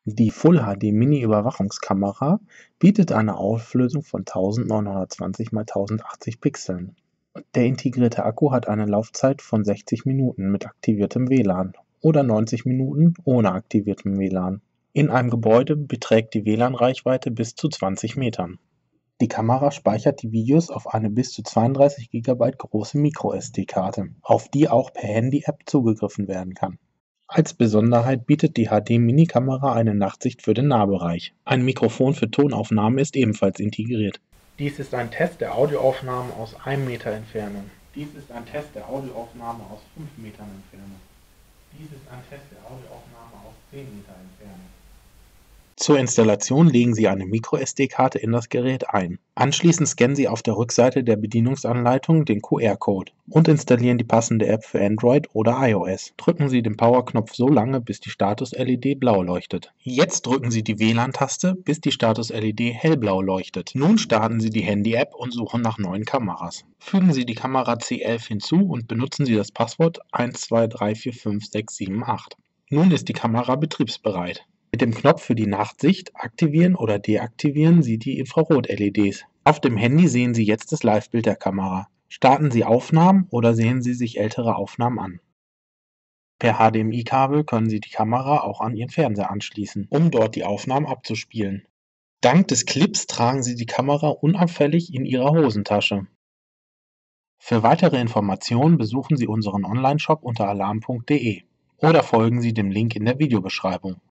Die Full-HD-Mini-Überwachungskamera bietet eine Auflösung von 1920 x 1080 Pixeln. Der integrierte Akku hat eine Laufzeit von 60 Minuten mit aktiviertem WLAN oder 90 Minuten ohne aktiviertem WLAN. In einem Gebäude beträgt die WLAN-Reichweite bis zu 20 Metern. Die Kamera speichert die Videos auf eine bis zu 32 GB große MicroSD-Karte, auf die auch per Handy-App zugegriffen werden kann. Als Besonderheit bietet die HD-Mini-Kamera eine Nachtsicht für den Nahbereich. Ein Mikrofon für Tonaufnahme ist ebenfalls integriert. Dies ist ein Test der Audioaufnahme aus 1 Meter Entfernung. Dies ist ein Test der Audioaufnahme aus 5 Metern Entfernung. Dies ist ein Test der Audioaufnahme aus 10 Meter Entfernung. Zur Installation legen Sie eine MicroSD-Karte in das Gerät ein. Anschließend scannen Sie auf der Rückseite der Bedienungsanleitung den QR-Code und installieren die passende App für Android oder iOS. Drücken Sie den Powerknopf so lange, bis die Status-LED blau leuchtet. Jetzt drücken Sie die WLAN-Taste, bis die Status-LED hellblau leuchtet. Nun starten Sie die Handy-App und suchen nach neuen Kameras. Fügen Sie die Kamera C11 hinzu und benutzen Sie das Passwort 12345678. Nun ist die Kamera betriebsbereit. Mit dem Knopf für die Nachtsicht aktivieren oder deaktivieren Sie die Infrarot-LEDs. Auf dem Handy sehen Sie jetzt das Livebild der Kamera. Starten Sie Aufnahmen oder sehen Sie sich ältere Aufnahmen an. Per HDMI-Kabel können Sie die Kamera auch an Ihren Fernseher anschließen, um dort die Aufnahmen abzuspielen. Dank des Clips tragen Sie die Kamera unauffällig in Ihrer Hosentasche. Für weitere Informationen besuchen Sie unseren Onlineshop unter alarm.de oder folgen Sie dem Link in der Videobeschreibung.